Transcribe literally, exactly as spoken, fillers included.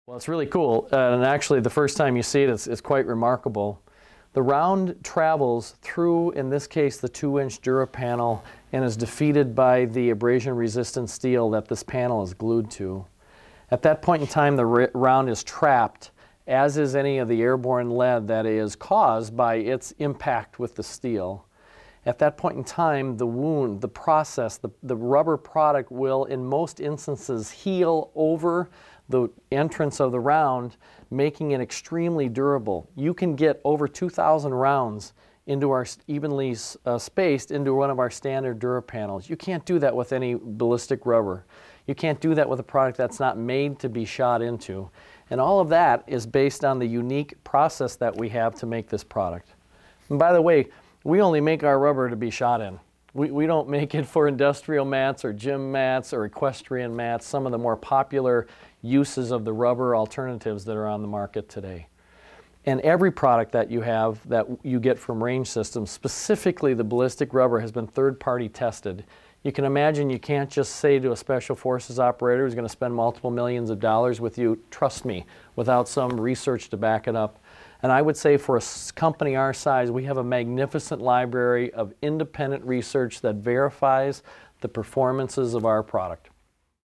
Well, it's really cool, uh, and actually the first time you see it, it's, it's quite remarkable. The round travels through, in this case, the two inch Dura-Panel and is defeated by the abrasion-resistant steel that this panel is glued to. At that point in time, the round is trapped, as is any of the airborne lead that is caused by its impact with the steel. At that point in time, the wound, the process, the, the rubber product will, in most instances, heal over the entrance of the round, making it extremely durable. You can get over two thousand rounds into our evenly uh, spaced into one of our standard Dura-Panels. You can't do that with any ballistic rubber. You can't do that with a product that's not made to be shot into. And all of that is based on the unique process that we have to make this product. And by the way, we only make our rubber to be shot in. We, we don't make it for industrial mats or gym mats or equestrian mats, some of the more popular uses of the rubber alternatives that are on the market today. And every product that you have that you get from Range Systems, specifically the ballistic rubber, has been third-party tested. You can imagine you can't just say to a Special Forces operator who's going to spend multiple millions of dollars with you, trust me, without some research to back it up. And I would say for a company our size, we have a magnificent library of independent research that verifies the performances of our product.